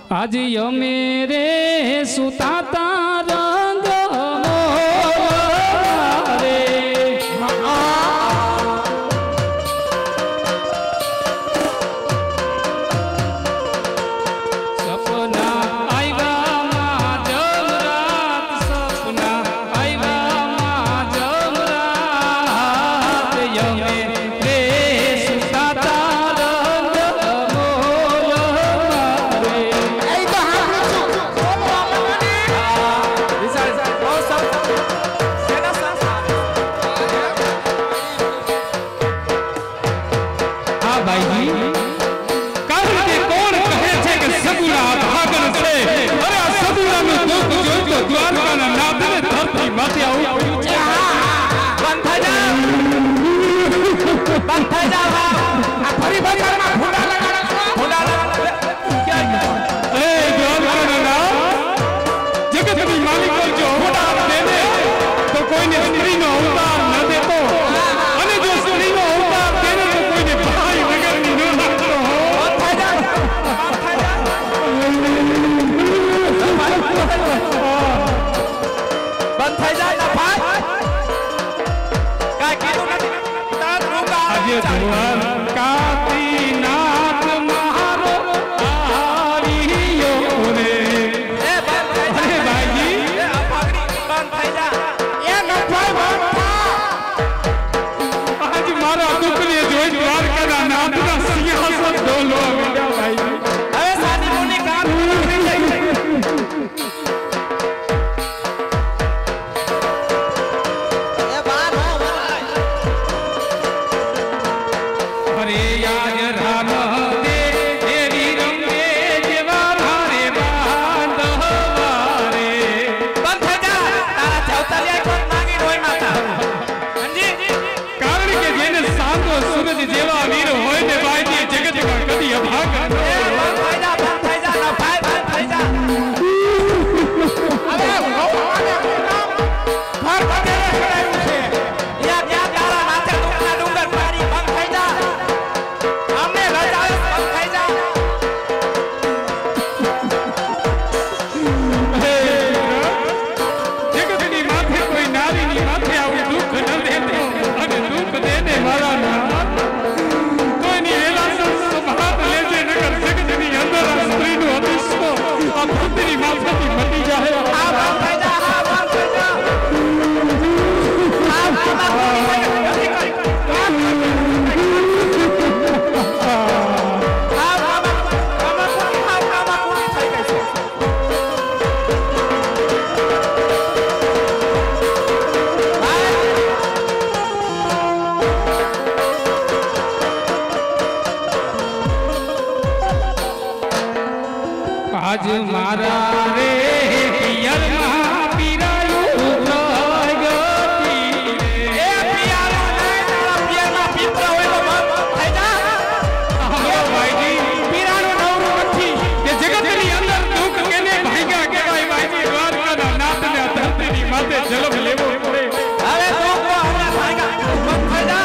आज यमे रे सुताता रंग रे सपना आइवा मां जमरात सपना आइवा मां जमरात यमे रे सुताता आज मारा रे पियर पीरायु गति रे पियारो नहीं तारा पियर में पीतरा होय तो मत થઈ જા ભાઈજી પીરાનો નવરો નથી કે જગતની અંદર દુઃખ કેને ભાગ્યા કહેવાય ભાઈજી દ્વારકાના નાથને ધરતીની માથે જલમ લેવો પડે હવે તો હવે ભાગ્યા મત થઈ જા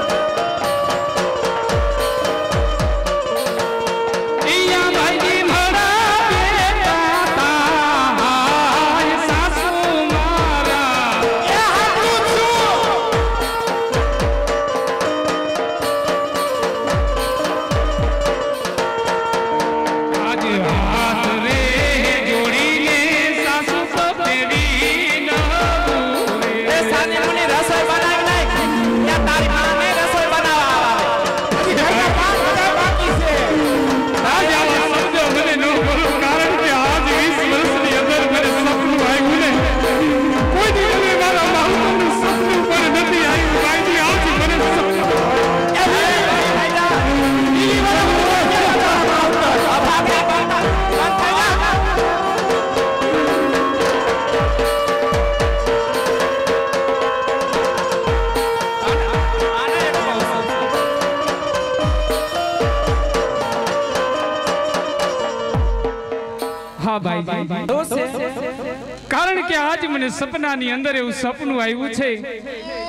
हाँ भाई कारण के आज मैंने सपना नी अंदर एवं सपनु आव्યું છે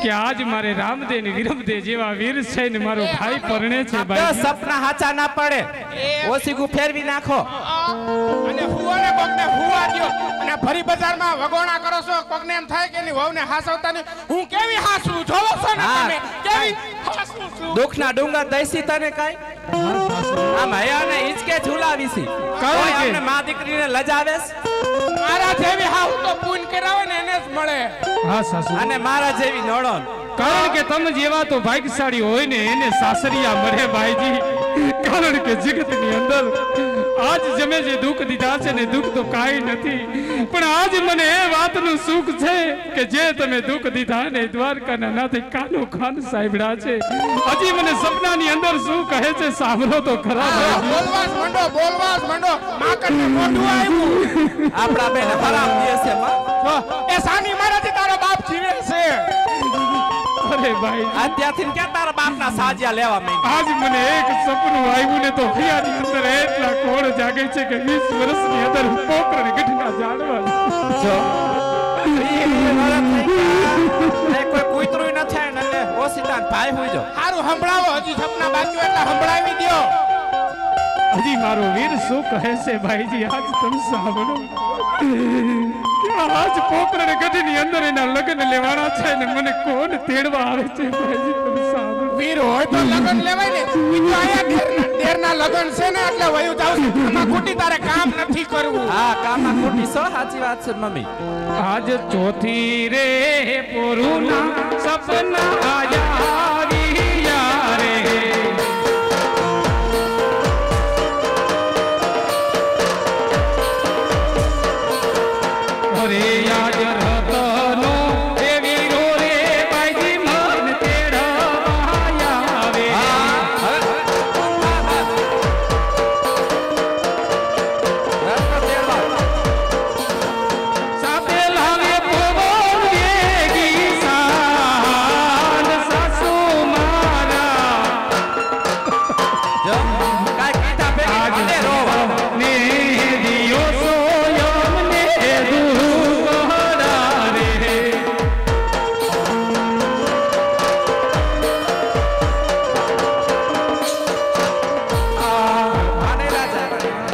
કે આજ મારે રામદેવ ને વિરમદેવ જેવા વીર છે ને મારો ભાઈ પરણે છે તો ભાઈ સપના હાચા ના પડે ઓસીગું ફેરવી નાખો અને હુવાને કોકને હુવા દ્યો અને ફરી બજારમાં વગોણા કરો છો કોકને એમ થાય કે ની વહુને હાસવતા નહીં હું કેવી હાસું જોવો છો ને તમે કેવી હાસું છું દુખના ડુંગર દઈસી તને કાઈ આમ હયાને ઈચકે ઝુલાવીસી કોઈ આપણે માં દીકરીને લજાવેસ મારા જેવી હાવ તો પૂન કરાવે ને એને જ મળે હા સાસુ અને મારા જેવી નોળો કારણ કે તમે જેવા તો ભાગ્યશાળી હોય ને એને સાસરિયા મળે ભાઈજી કારણ કે જગતની અંદર આજ જમે જે દુઃખ દીધા છે ને દુઃખ તો કાઈ નથી પણ આજ મને એ વાતનું સુખ છે કે જે તમે દુઃખ દીધા ને દ્વારકાના નાથે કાનો ખાન સાહેબડા છે હજી મને સપનાની અંદર શું કહે છે સાંભળો તો ખરા બોલવાસ મંડો માકડને મોઢું આવ્યું આપડા બેન હરામ દિવસે માં એ સાની મારાથી તારો બાપ જીવે છે અરે ભાઈ અત્યારથી ક્યાં તારા બાપના સાજિયા લેવા માંડી આજ મને એક સપનું આવ્યું ને તો હૈયાની અંદર એટલા કોણ જાગે છે કે 20 વર્ષની અંદર પોકરણ ગઢના જાડવા જો કોઈ કુતરું ન થાય ને એટલે ઓસીતાન ભાઈ હોય જો હારું સંભળાવો હજી સપના બાકી એટલે સંભળાવી દ્યો હજી મારો વીર શું કહે છે ભાઈજી આજ તમે સાંભળો આજ પોકરણ ગઢની અંદર એના લગ્ન લેવાના છે ને મને કોણ તેડવા આવે છે ભાઈજી તમે સાંભળો વીર હોય તો લગન લેવાય ને ઈ તો આયા દેરના લગન છે ને એટલે વયું જાવ આમાં ખોટી તારે કામ નથી કરવું હા કામમાં ખોટી સો સાચી વાત છે મમ્મી આજ ચોથી રે પોરુના સપના આવ્યા રે અરે આજ રતનો એ વીરો રે ભાઈજી મન તેડવા આવે સાથે લાવે પવન વેગી સાંજ સાસુ મારા જો કાઈ કીધા ભેગી મને રોવા ને દિયો સોયમ ને દુહરા રે આને રાજા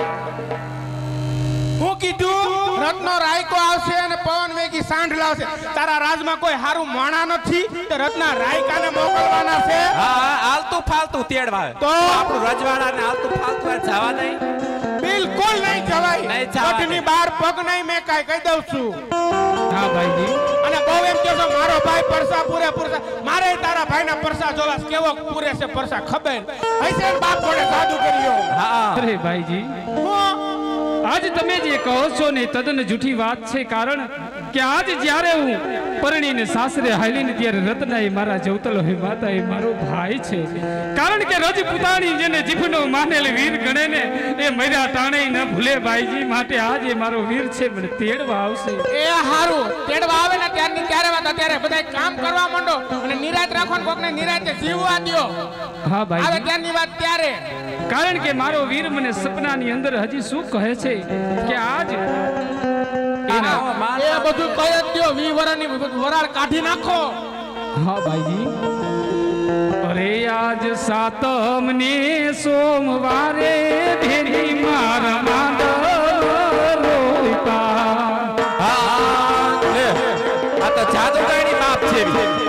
હું કીધું રત્નો રાયકો આવશે અને પવન વેગી સાંઢ લાવશે તારા રાજમાં કોઈ હારું મોણા નથી તે રત્ના રાયકાને મોકલવાના છે હા આલતુ ફાલતુ તેડવા તો? આપણું રજવાડાને આલતુ ફાલતુ જવા નહીં બિલકુલ નહીં જવાય નહીં જવાય. ગઢની બહાર પગ નહીં મેં કાઈ કહી દઉં છું હા ભાઈજી અને બહુ એમ કહો છો મારો ભાઈ પરસા પૂરે પૂરતા મારે તારા ભાઈના પરસા જોવા કેવો પૂરે છે પરસા ખબર હશે ને બાપ જોડે સાદુ કર્યો હા અરે ભાઈજી હું આજ તમે જે કહો છો ને તદ્દન જૂઠી વાત છે કારણ કે આજ જ્યારે હું પરણીને સાસરે હાલીને ત્યારે રત્ના એ મારા જવતલો હે માતા એ મારો ભાઈ છે કારણ કે રજપૂતાણી જેને જીભનો માનેલ વીર ગણે ને એ મર્યા ટાણે ન ભૂલે ભાઈજી માટે આજ એ મારો વીર છે મને તેડવા આવશે એ હારું તેડવા આવે ને ત્યારની ત્યારે વાત અત્યારે બધા કામ કરવા માંડો અને નિરાત રાખો ને કોકને નિરાતે જીવવા દ્યો હા આવે ભાઈ ત્યારની વાત ત્યારે કારણ કે મારો વીર મને સપનાની અંદર હજી શું કહે છે કે આજ એના એ બધું કહી જ દ્યો 20 વર્ષની વરાળ કાઢી નાખો હા ભાઈજી અરે આજ સાતમ ને સોમવારે ભેરી મારા માદા રોઈપા હા લે આ તો જાદુગરની બાપ છે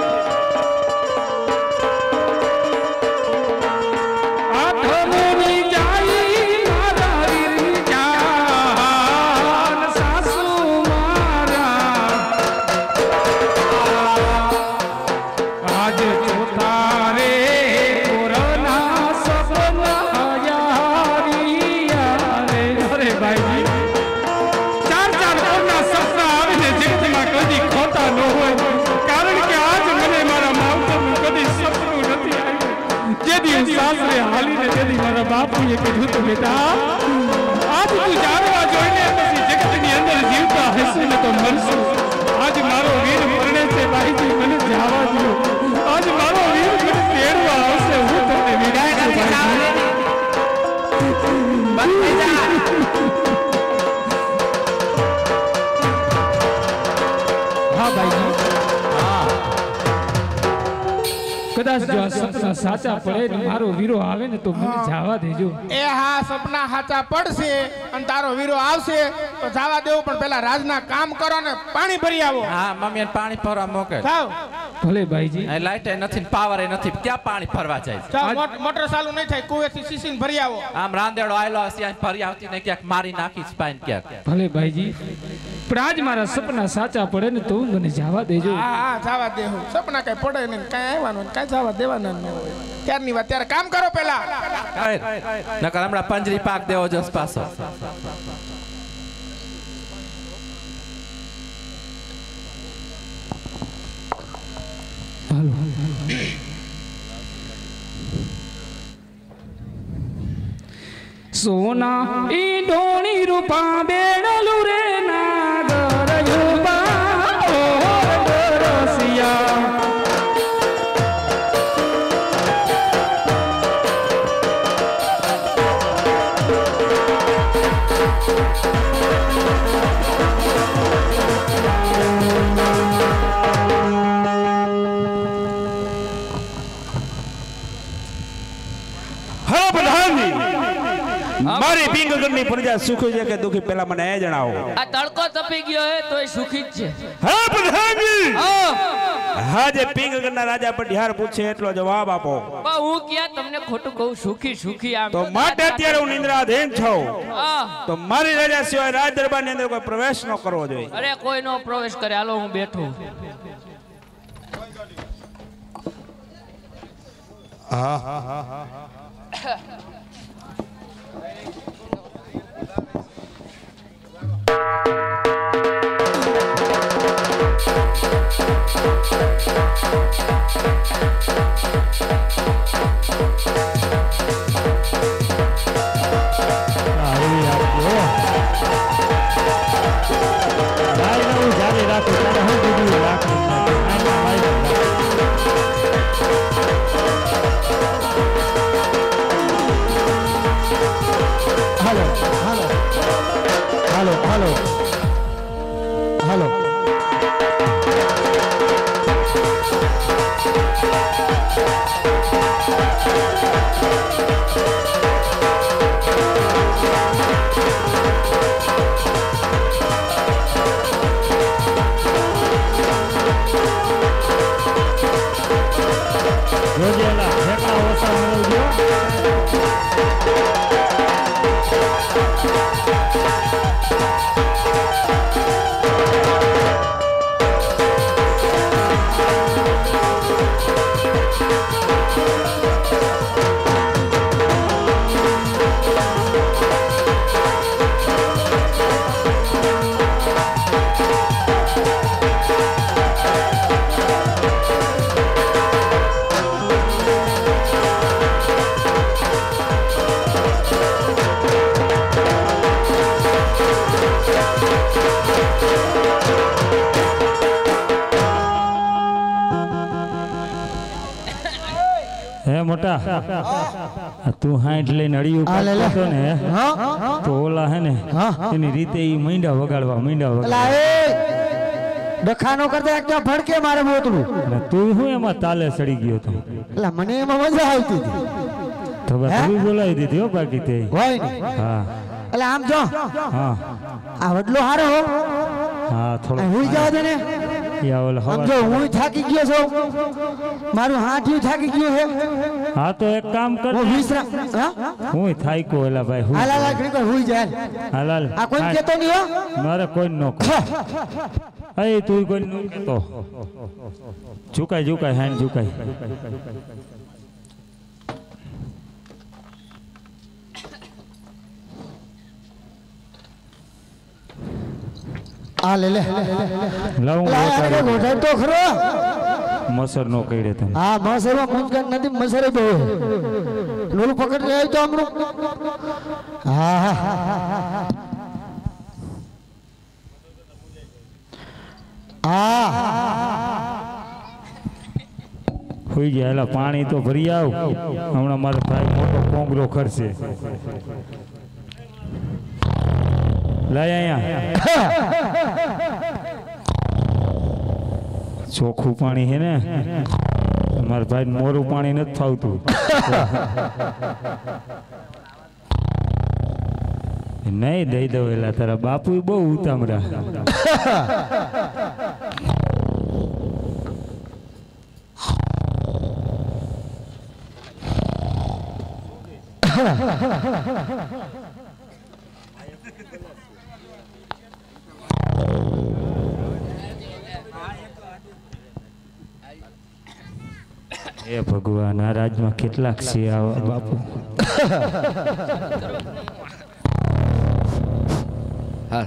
આઠમની જાઈ મારા વીરની જાન સાસુ મારા આજ ચોથા રે કોરોના સપના યારિયા રે અરે ભાઈજી ચાર કોરના સપના આવીને જિંદગીમાં કદી ખોટા ન હોય કારણ કે આજ મને મારા માવતરનું કદી સપનું નથી આવ્યું જેદી હું સાસરે હાલીને તેદી મારા બાપુએ કીધું તો બેટા આજ તું જાણવા જોઈને પછી જગતની અંદર જીવતા હશે ને તો મરશું આજ મારો વીર પરણે છે ભાઈજી મને જવા દો આજ મારો વીર મને તેડવા આવશે હું તમને વિદાય નથી કરું જવાની. બંધ થઈ જા. હા ભાઈજી હા કદાચ જો આ સપના સાચા પડે ને મારો વીરો આવે ને તો મને જવા દેજો. એ હા સપના સાચા પડશે અને તારો વીરો આવશે તો જવા દેવું, પણ પેલા રાજના કામ કરો ને પાણી ભરી આવો. હા મમ્મી પાણી ભરવા મોકલ. જાવ. ભલે ભાઈજી. આ લાઈટ નથી ને પાવર નથી, ક્યાં પાણી ભરવા જાય? જાવ, મોટર ચાલુ નહીં થાય, કુવેથી સીસીને ભરી આવો. આમ રાંદેડો આયલો હશે ભરી આવતી ને ક્યાંક મારી નાખી સ્પાઈન ક્યાંક. ભલે ભાઈજી, પણ આજ મારા સપના સાચા પડે ને તો મને જવા દેજો. હા હા જવા દેવું. સપના કઈ પડે ને કઈ આવવાનું કઈ જવા દેવાના ન હોય. ત્યારની વાત ત્યારે કામ કરો પેલા. નકર હમણાં પંજરી પાક દેવો જસ પાછો. હાલો. સોના ઈ ઢોણી રૂપા બેડલું રે નાગર યુબા ઓ રસિયા. મારી પિંગગણની પ્રજા સુખી છે કે દુખી પેલા મને એ જણાવો. આ તડકો તપી ગયો હે તોય સુખી જ છે. હા પ્રધાનજી. હા જે પિંગગણના રાજા પટિહાર પૂછે એટલો જવાબ આપો. હું ક્યાં તમને ખોટું કહું? સુખી સુખી આમ તો માટે અત્યારે હું નિંદ્રાધીન છું. તો મારી રાજા સિવાય રાજ દરબારની અંદર કોઈ પ્રવેશ ન કરવો જોઈએ. અરે કોઈ નો પ્રવેશ કરે. હાલો હું બેઠું. હા હા હા હા. મોટા તું હાઈટ લઈને અડિયું કરતો ને તો ઓલા હે ને એની રીતે ઈ મીંડા વગાડવા ડખાનો કરતા એક ફડકે મારે બોતડું તું હું એમાં તાલે ચડી ગયો તો એટલે મને એમાં મજા આવતી હતી તો તું બોલાવી દીધી હો બાકી તે હોય ને હા એટલે આમ જો હા આ વડલો હારો હો હા થોડો હુઈ જાવ દે ને યા ઓલા આમ જો હું થાકી ગયો છું મારું હાથિયું થાકી ગયું હે હા તો એક કામ કર હું વિશ્રામ હા હું થાઈ કો એલા ભાઈ હું હાલ હાલ ઘડી હુઈ જાય હાલ આ કોઈ કેતો નહીં હો મારે કોઈ નો અય તું કોઈ નો કેતો ઝુકાય હાન ઝુકાય આ લે લે લાવ ગોઠાય તો ખરો મસર નો કઈડે તને હા મસર માં મુંજકન નથી મસરે બહુ લોલ પકડ લે તો હમણું હા હા હોઈ ગયા એલા પાણી તો ભરી આવ હમણાં મારો ભાઈ મોટો કોંગરો ખરશે લાય અહીંયા ચોખ્ખું પાણી હે ને મારા ભાઈ મોરું પાણી નથી ફાવતું. નહીં દઈ દઉં એલા તારા બાપુ બહુ ઉતામળા. હે ભગવાન આ રાજમાં કેટલાક છે આવા બાપુ. હા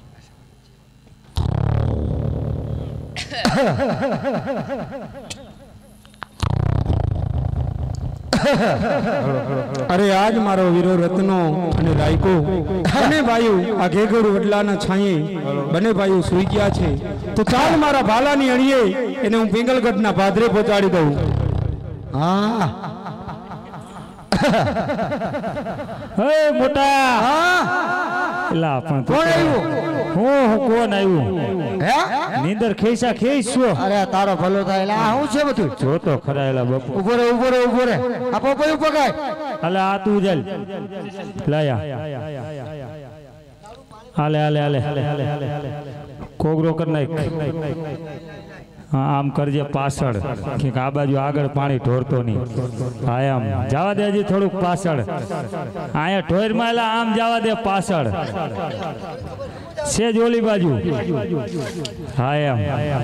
અરે આજ મારો વીરો રત્નો અને રાયકો બંને ભાઈઓ આ ઘેગડ વડલાના છાંયે બંને ભાઈઓ સૂઈ ગયા છે. તો ચાલ મારા ભાલાની અણીએ એને હું પિંગલગઢના ભાદરે પહોંચાડી દઉં. હા હે મોટા એલા પણ કોણ આવ્યું? હું કોણ આવ્યું? હે નીંદર ખેસા ખેસ છો. અરે તારો ભલો થાય. એટલે આ શું છે બધું? જો તો ખરા એલા બાપુ. ઉભો રે ઉભો રે ઉભો રે. આ પપ્પા ઉભો કાય. અલે આ તું જલ લાયા હાલે કોગરો કર નાખ. હા આમ કરજે પાછળ કે આ બાજુ આગળ પાણી ઢોરતો નહીં. હા આમ જવા દે હજી થોડુંક પાછળ. અહીંયા ઢોરમાં એલા આમ જવા દે પાછળ સેજ ઓલી બાજુ. હા એમ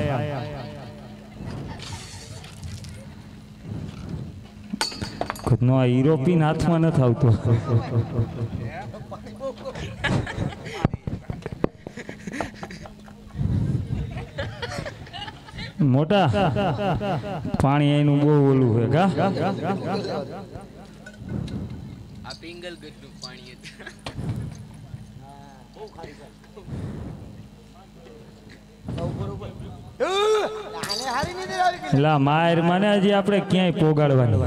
ખુદનો આ યુરોપિયન હાથમાં નથી આવતો. મોટા પાણી એનું બહુ ઓલું છે કા. આ પિંગલગઢનું પાણી એટલે માર મને હજી આપણે ક્યાંય પોગાડવાની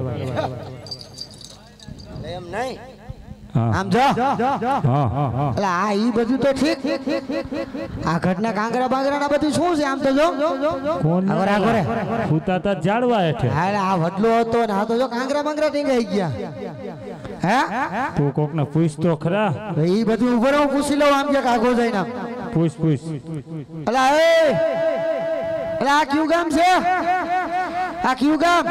એમ નહીં. હા આમ જો હા હા એટલે આ ઈ બધું તો ઠીક. આ ઘટના કાંગરા બાંગરા બધું શું છે? આમ તો જો કોણ આગળ ફૂતાતા જાડવા હેઠે. હા આ વડલો હતો ને આ તો જો કાંગરા બાંગરા ટીંગાઈ ગયા. હે તું કોક ને પૂછ તો ખરા. ઈ બધું ઉભો રહો પૂછી લઉં. આમ કે આગો જઈને આમ પૂછ અલા એ અલા આ કયું ગામ છે? આ કયું ગામ?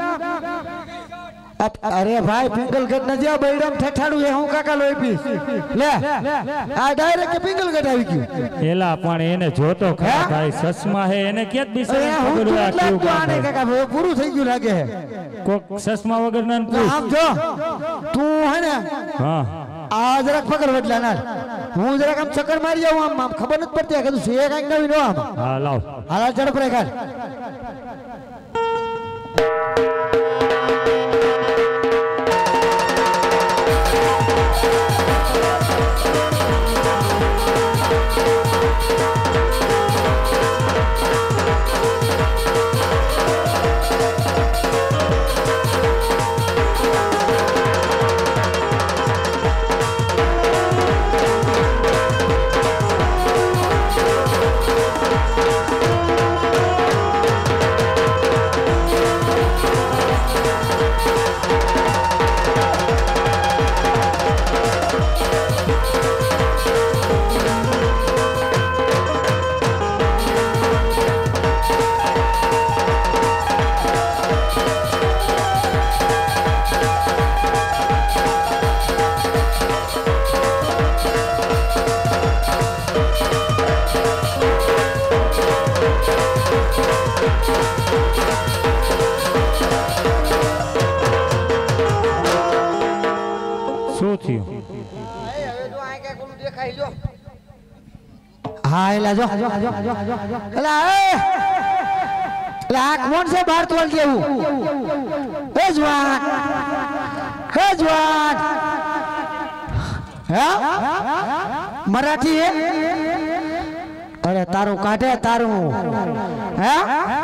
અરે ભાઈ પિંગલગઢ ન જ્યાં બૈરમ ઠઠાડું એ હું કાકા લોહી પીસ લે. આ ડાયરેક્ટ પિંગલગઢ આવી ગયું. એલા પણ એને જોતો ખરા ભાઈ ચશ્મા હે એને ક્યાં બિચારે ખબર હોય આ કેવું ગામ છે. કાકા પૂરું થઈ ગયું લાગે છે. કોક ચશ્મા વગર ના પૂછ. આમ જો તું હે ને હા આ જરાક પકડ વડલા ના હું જરાક આમ ચક્કર મારી જાઉં. આમ ખબર નથી પડતી કે તું છે કાંઈક નવી નો આમ. હા લાવ હાલ ઝડપ રે કાઢ. શું થયું? હા એલા જો એલા આ કોણ છે બાર તોલ જેવું? હે જવાન હે મરાઠી હે? અરે તારું કાઢે તારું. હે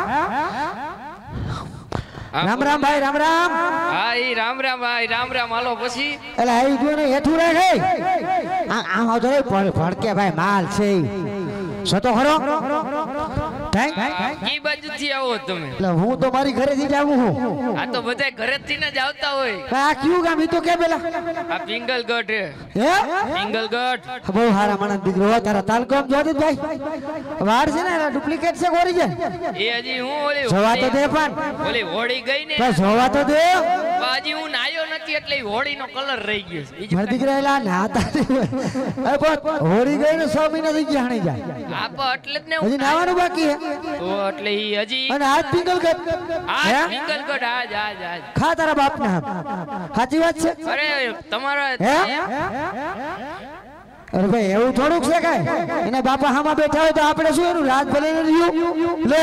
રામ રામ ભાઈ રામ રામ. હા ઈ રામ રામ ભાઈ રામ રામ. હાલો પછી એટલે આવી ગયો ને હેઠું રહે આમ આવતો ભડકે ભાઈ માલ છે સતો ખરો. ઈ બાજુથી આવો તમે એટલે હું તો મારી ઘરેથી જ આવું છું આ તો બધા ઘરેથી જ આવતા હોય આ કયું ગામ ઈ તો કે પેલા આ પિંગલગઢ હે પિંગલગઢ બહુ હારા માણસ દીકરો હોય તારા તાલુકો આમ જોતી ભાઈ વાર છે ને ડુપ્લિકેટ છે ઓરિજિનલ એ હજી હું ઓલી જોવા તો દે પણ ઓલી હોળી ગઈ ને બસ જોવા તો દે હજી હું નાયો નથી એટલે હોળીનો કલર રહી ગયો છે મારી દીકરા એલા નાતા અરે પણ હોળી ગઈ ને 6 મહિના થઈ ગયા હણી જાય આ પણ એટલે જ ને હજી નાવાનું બાકી હે તો એટલે ઈ હજી અને આજ પિંગલગઢ આ પિંગલગઢ આજ ખા તારા બાપ ના સાચી વાત છે અરે તમારા હે અરે ભાઈ એવું થોડુંક છે કાય એના બાપા હામાં બેઠા હોય તો આપણે શું એનું રાત ભલે ને રહ્યું લે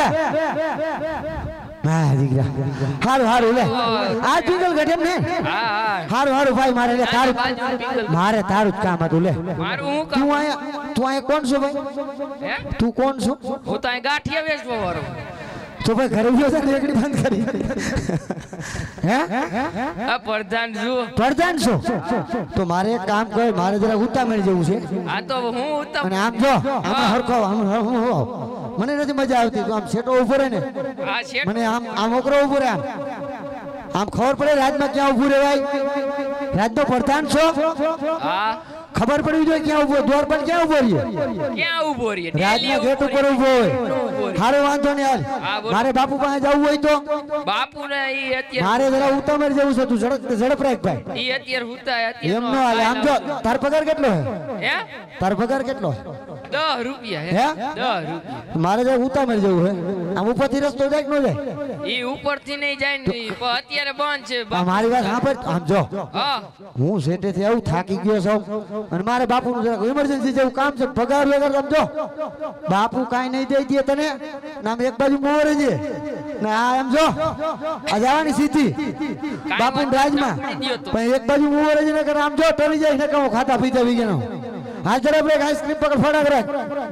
હા દીકરા હારું હારું લે આ પિંગલગઢ એમ ને હા હારું હારું ભાઈ મારે લે તારું મારે તારું જ કામ હતું લે મારું હું તું અહીંયા કોણ છો ભાઈ હે તું કોણ છો હું તો અહીં ગાંઠિયા વેચવા વાળો તો ભાઈ ઘરે ગયો છે રેકડી બંધ કરી હે આ પ્રધાન જુઓ પ્રધાન છો તો મારે એક કામ કર મારે જરા ઉતામેળ જેવું છે આ તો હું ઉત્તમ અને આમ જો આમ હરખો મને નથી મજા આવતી તો આમ સેટો ઉભો રહે ને આ શેઠ મને આમ ઓકરો ઉભો રહે આમ ખબર પડે રાજમાં ક્યાં ઉભું રહેવાય રાજનો પ્રધાન છો હા ખબર પડવી જોઈએ ક્યાં ઉભો દ્વાર પર ક્યાં ઉભો રહીએ ક્યાં ઉભો રહી રાજના ગેટ ઉપર ઉભો હોય હારો વાંધો ને હાલ મારે બાપુ પાસે જવું હોય તો બાપુ ને ઈ અત્યારે મારે જરા ઉતામેર જેવું છે તું ઝડપ રાખ ભાઈ ઈ અત્યારે હુતા એમ નો હાલે આમ જો તાર પગાર કેટલો હે તાર પગાર કેટલો 10 રૂપિયા હે 10 રૂપિયા મારે જરા ઉતામેર જેવું છે આમ ઉપરથી રસ્તો જાય કે ન જાય ઈ ઉપરથી નહીં જાય ને ઈ પણ અત્યારે બંધ છે મારી વાત સાંભળ આમ જો હા હું સેટેથી આવું થાકી ગયો છું અને મારે બાપુનું જરાક ઇમરજન્સી જેવું કામ છે પગાર વગર સમજો બાપુ કાઈ નહીં દઈ દે તને નામ એક બાજુ મોરે છે ને આ એમ જો આ જવાની સીધી બાપુ રાજમાં પણ એક બાજુ મોરે છે ને કે આમ જો ટરી જાય ને કહું ખાતા પીતા વી ગયો હાલ ઝડપ રે આઈસ્ક્રીમ પકડ ફટાક રાખ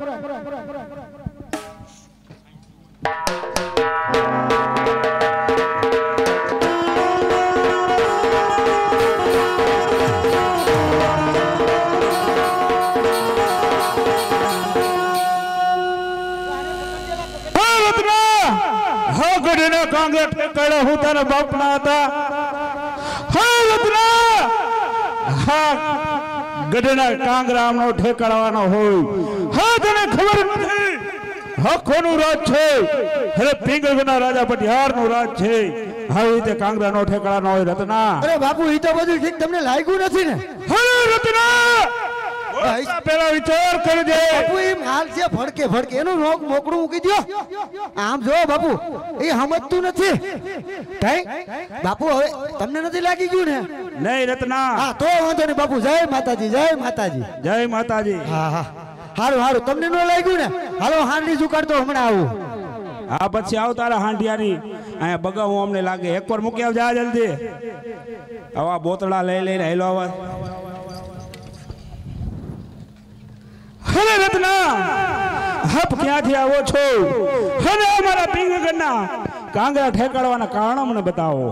ગઢના કાંગરા ઠેકાડા હું તારા બાપના હતા હા રત્ના હા ગઢના કાંગરા આમનો ઠેકાડવાનો હોય હા તને ખબર નથી હા કોનું રાજ છે અરે પિંગલગઢના રાજા પટિયારનું રાજ છે હવે રીતે કાંગરાનો ઠેકાડાનો હોય રત્ના અરે બાપુ ઈ તો બધું ઠીક તમને લાગ્યું નથી ને હા રત્ના પેલા વિચાર કરી દે બાપુ એમ હાલ છે ભડકે એનું રોગ મોકળું મૂકી દો આમ જો બાપુ એ સમજતું નથી કઈ બાપુ હવે તમને નથી લાગી ગયું ને નહીં રત્ના હા તો વાંધો નહીં બાપુ જય માતાજી જય માતાજી હા હા હારું હારું તમને ન લાગ્યું ને હાલો હાંડી જુકાડતો હમણાં આવું હા પછી આવ તારા હાંડિયાની અહીંયા બગાવું અમને લાગે એકવાર મૂકી આવજા જલ્દી આવા બોતડા લઈ લઈને હેલો આવા હવે રત્ના હપ ક્યાંથી આવો છો હવે અમારા પિંગલગઢના કાંગરા ઠેકાડવાના કારણ મને બતાવો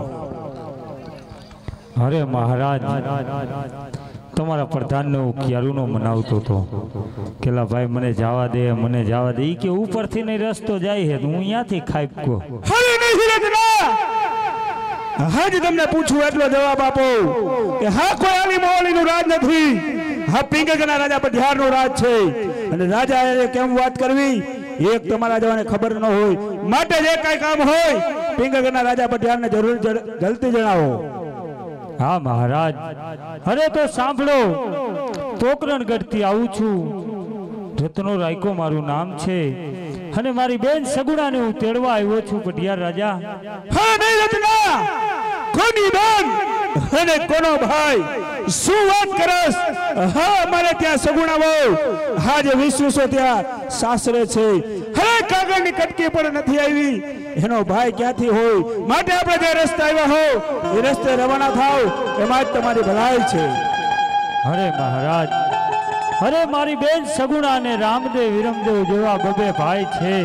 અરે મહારાજ તમારા પ્રધાનને હું ક્યારુનો મનાવતો હતો કેલા ભાઈ મને જવા દે ઈ કે ઉપરથી નહીં રસ્તો જાય છે હું અહીંયાથી ખાઈપકો હવે નહીં રત્ના હાજી તમને પૂછું એટલો જવાબ આપો કે હા કોઈ આલી મોલીનું રાજ નથી હા પિંગલગઢના રાજા પટિયારનું રાજ છે અને રાજાએ કેમ વાત કરવી એક તમારા જવાને ખબર ન હોય માટે જે કઈ કામ હોય પિંગલગઢના રાજા પટિયારને જરૂર જલ્દી જણાવો હા મહારાજ અરે તો સાંભળો પોકરણગઢથી આવું છું રત્નો રાયકો મારું નામ છે અને મારી બેન સગુણાને હું તેડવા આવ્યો છું પટિયાર રાજા હા નહીં રત્ના કોની બેન અને કોનો ભાઈ શું વાત કરસ હા મારે ત્યાં સગુણા બહુ હાજે વિશ્વસો ત્યાં સાસરે છે હવે કાગળની કટકી પણ નથી આવી એનો ભાઈ ક્યાંથી હોય માટે આપણે જે રસ્તે આવ્યા હો એ રસ્તે રવાના થાવ એમાં જ તમારી ભલાઈ છે અરે મહારાજ અરે મારી બેન સગુણા અને રામદેવ વિરમદેવ જેવા બબે ભાઈ છે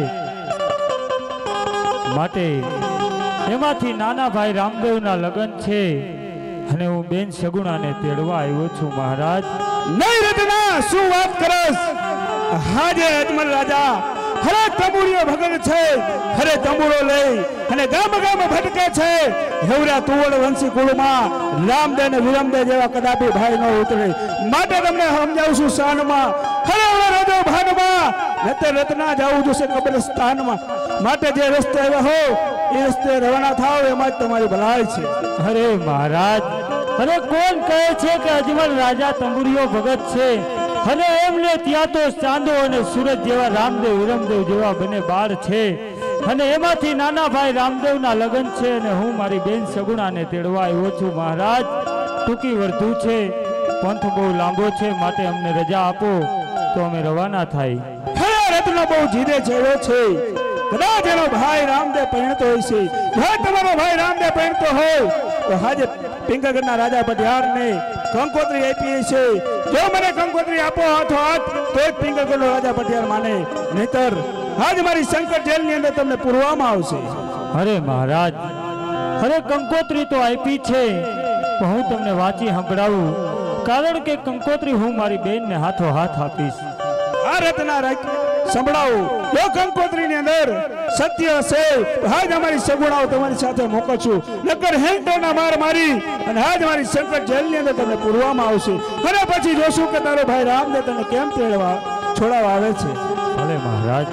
માટે એમાંથી નાના ભાઈ રામદેવના લગ્ન છે અને હું બેન સગુણાને તેડવા આવ્યો છું મહારાજ નહીં રત્ના શું વાત કરસ હાજે અજમલ રાજા હરે તંબુરીઓ ભગત છે, હરે તંબુરો લઈ અને ગામ ગામ ભટકે છે. હેવરા તુવડ વંશી કુળમાં રામદેવ ને વિરમદેવ જેવા કદાપી ભાઈ ન ઉતરે. માટે તમને સમજાવું છું શાનમાં, હરે રાજો ભાનમાં નતર રત્ના જાવું જોશે કબ્રસ્તાનમાં. માટે જે રસ્તે આવ્યા હો એ રસ્તે રવાના થાવ, એમાં જ તમારી ભલાઈ છે. અરે મહારાજ, અરે કોણ કહે છે કે અજમલ રાજા તંબુરીઓ ભગત છે? અને એમને ત્યાં તો ચાંદો અને સુરજ જેવા રામદેવ વિરમદેવ જેવા બંને બાળ છે. અને એમાંથી નાના ભાઈ રામદેવના લગ્ન છે અને હું મારી બેન સગુણાને તેડવા આવ્યો છું. મહારાજ, ટૂંકી વર્ધુ છે, પંથ બહુ લાંબો છે, માટે અમને રજા આપો તો અમે રવાના થાય. રત્ન બહુ જીદે ચડ્યો છે. કદાચ એનો ભાઈ રામદેવ પરિણતો હોય છે. જો તમારો ભાઈ રામદેવ પરિણતો હોય તો હાજે પિંગળગઢના રાજા પટિયારને કંકોત્રી આપી છે. જો મને કંકોત્રી આપો હાથો હાથ તો જ પિંગળગઢનો રાજા પટિયાર માને, નહીતર આજ મારી શંકર જેલની અંદર તમને પૂરવામાં આવશે. અરે મહારાજ, અરે કંકોત્રી તો આપી છે, પણ હું તમને વાંચી સંભળાવું, કારણ કે કંકોત્રી હું મારી બેનને હાથો હાથ આપીશ. આ રત્ના રાખ સંભળાવું. જો કંકોત્રીની અંદર સત્ય હશે તો આજ અમારી સગુણાઓ તમારી સાથે મોકલશું, નકર હેન્ટોના માર મારી અને આજ મારી શંકર જેલની અંદર તમને પૂરવામાં આવશે. અને પછી જોશું કે તારો ભાઈ રામદેવ તને કેમ તેડવા છોડાવવા આવે છે. ભલે મહારાજ.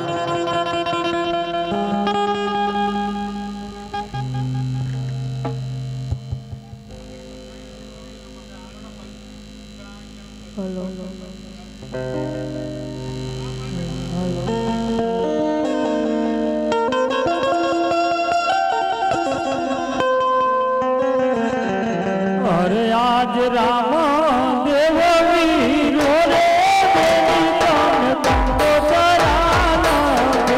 અરે આજ રામ દેવ વીરો રે દેવી તન કંકો ચરાના છે.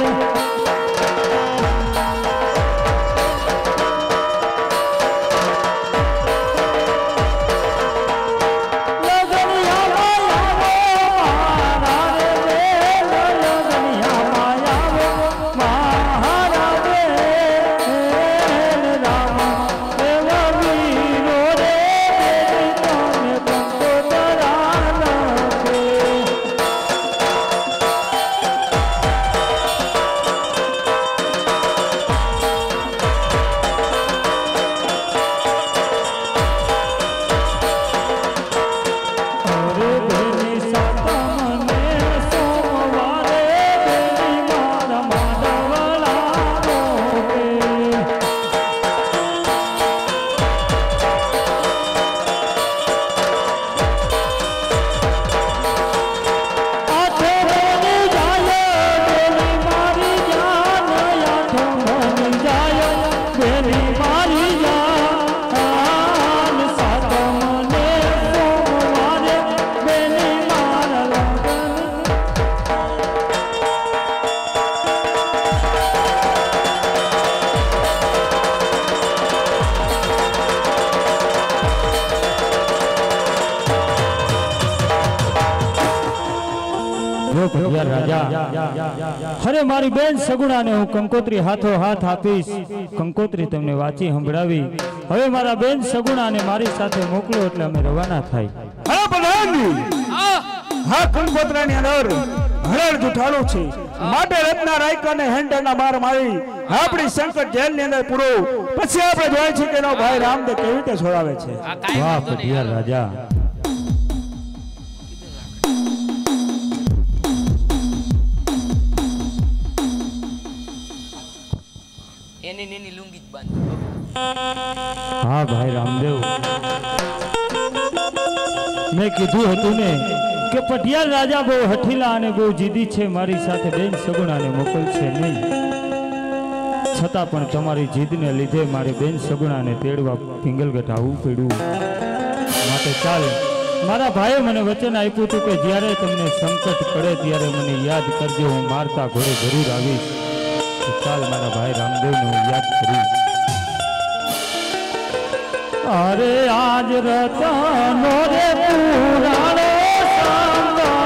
અરે મારી બેન સગુણાને હું કંકોત્રી હાથો હાથ આપીશ. કંકોત્રી તમને વાંચી સંભળાવી. હવે મારા બેન સગુણાને મારી સાથે મોકલો એટલે અમે રવાના થાય. હા પ્રધાનજી, હા કંકોત્રાની અંદર હરણ જુઠાળું છે. માટે રત્ના રાયકાને હેન્ડરના માર મારી આપણી શંકર જેલની અંદર પૂરો. પછી આપણે જોઈએ છે કે એનો ભાઈ રામદેવ કેવી રીતે છોડાવે છે. વાહ પટિયાર રાજા. એની નીની લુંગી જ બાંધ. હા ભાઈ રામદેવ, મેં કીધું હતું ને કે પટિયાર રાજા બહુ હઠીલા અને બહુ જીદી છે, મારી સાથે બેન સગુણાને મોકલશે નહીં. છતાં પણ તમારી જીદને લીધે મારી બેન સગુણાને તેડવા પિંગલગઢ આવવું પડ્યું. માટે ચાલ, મારા ભાઈએ મને વચન આપ્યું હતું કે જ્યારે તમને સંકટ પડે ત્યારે મને યાદ કરજો, હું મારતા ઘોડે જરૂર આવીશ. ચાલ મારા ભાઈ રામદેવને હું યાદ કરું. અરે આજ રતનો રે પુરાણો સાંભળો